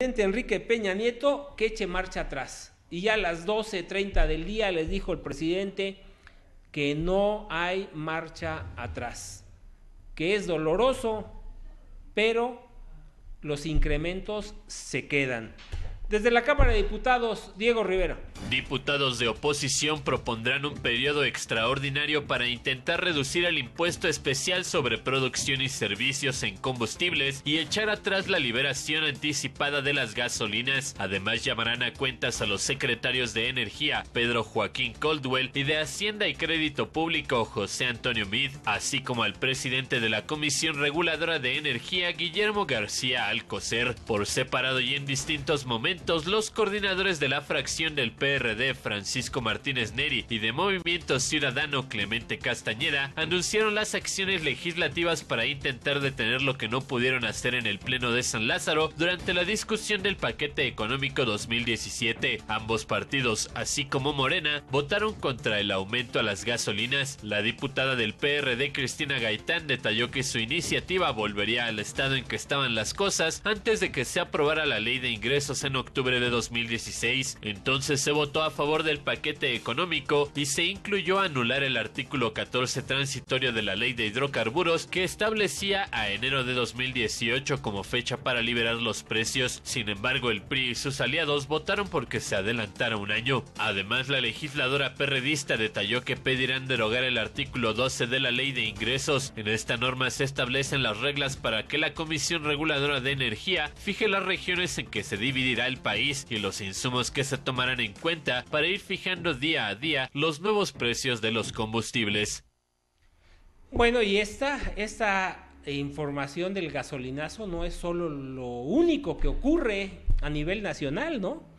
Enrique Peña Nieto que eche marcha atrás. Y ya a las 12:30 del día les dijo el presidente que no hay marcha atrás, que es doloroso, pero los incrementos se quedan. Desde la Cámara de Diputados, Diego Rivera. Diputados de oposición propondrán un periodo extraordinario para intentar reducir el impuesto especial sobre producción y servicios en combustibles y echar atrás la liberación anticipada de las gasolinas. Además, llamarán a cuentas a los secretarios de Energía, Pedro Joaquín Caldwell, y de Hacienda y Crédito Público, José Antonio Meade, así como al presidente de la Comisión Reguladora de Energía, Guillermo García Alcocer. Por separado y en distintos momentos, los coordinadores de la fracción del PRD, Francisco Martínez Neri, y de Movimiento Ciudadano, Clemente Castañeda, anunciaron las acciones legislativas para intentar detener lo que no pudieron hacer en el Pleno de San Lázaro durante la discusión del paquete económico 2017. Ambos partidos, así como Morena, votaron contra el aumento a las gasolinas. La diputada del PRD, Cristina Gaitán, detalló que su iniciativa volvería al estado en que estaban las cosas antes de que se aprobara la ley de ingresos en octubre de 2016. Entonces se votó a favor del paquete económico y se incluyó anular el artículo 14 transitorio de la ley de hidrocarburos que establecía a enero de 2018 como fecha para liberar los precios. Sin embargo, el PRI y sus aliados votaron porque se adelantara un año. Además, la legisladora perredista detalló que pedirán derogar el artículo 12 de la ley de ingresos. En esta norma se establecen las reglas para que la Comisión Reguladora de Energía fije las regiones en que se dividirá el país y los insumos que se tomarán en cuenta para ir fijando día a día los nuevos precios de los combustibles. Bueno, y esta información del gasolinazo no es solo lo único que ocurre a nivel nacional, ¿no?